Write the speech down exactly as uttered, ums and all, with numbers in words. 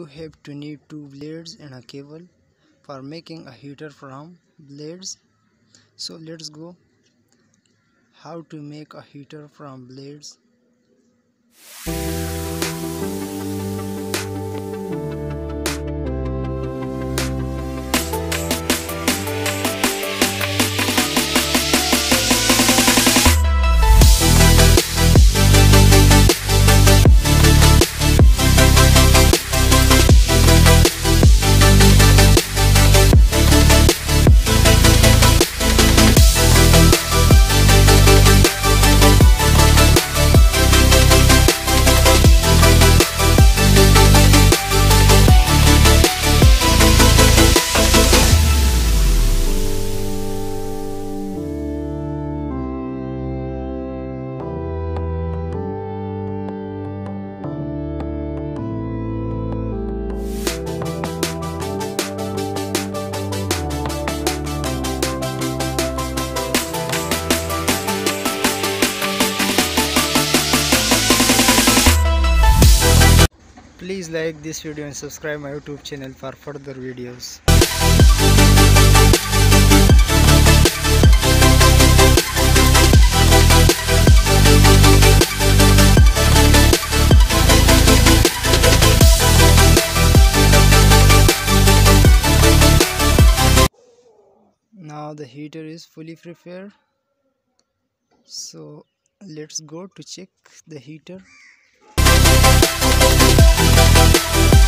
have to need two blades and a cable for making a heater from blades. So let's go how to make a heater from blades. Please like this video and subscribe my YouTube channel for further videos. Now the heater is fully prepared, so let's go to check the heater.